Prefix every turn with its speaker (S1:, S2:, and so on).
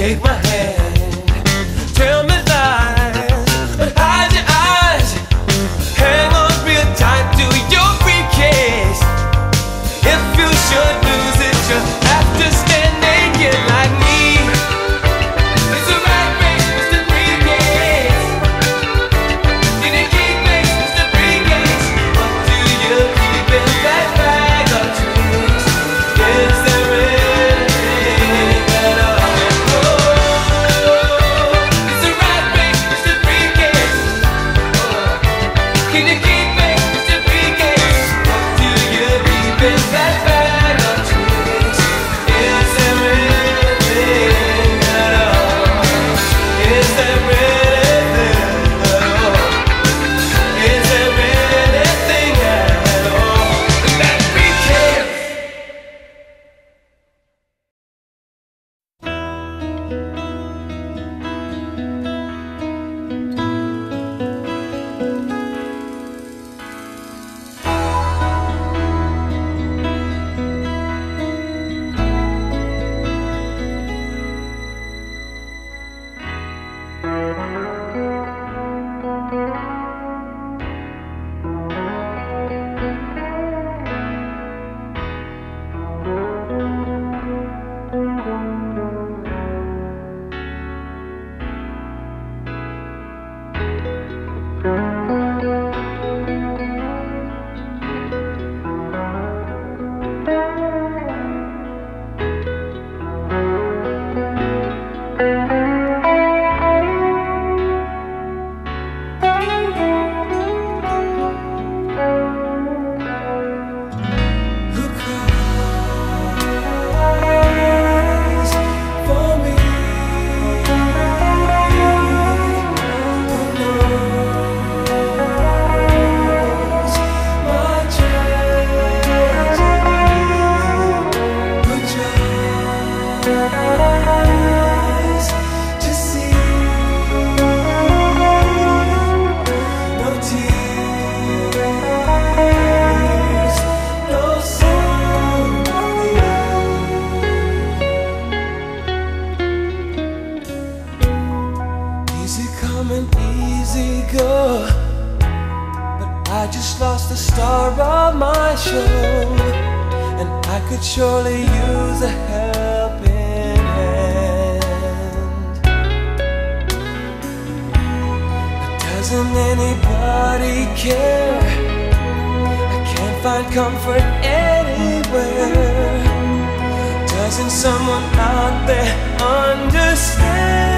S1: take my hand, tell me lies, but hide your eyes. Hang on real tight to your briefcase. If you should lose it, you have to stand naked like me. It's a rat race, Mr. Briefcase. In a cage race, Mr. Briefcase. What do you keep in that bag of tricks? Is there anything at all? Oh, it's a rat race, Mr. Briefcase. Can you keep me, Mr. Briefcase? What do you keep in that bag of tricks? Is there anything at all? Is there anything at all? Is there anything at all in that briefcase? Who cries for me? Who knows my tragedy? Put your eyes to see. No tears, no sympathy. Easy come and easy go, but I just lost the star of my show, and I could surely use a helping hand. But doesn't anybody care? I can't find comfort anywhere. Doesn't someone out there understand?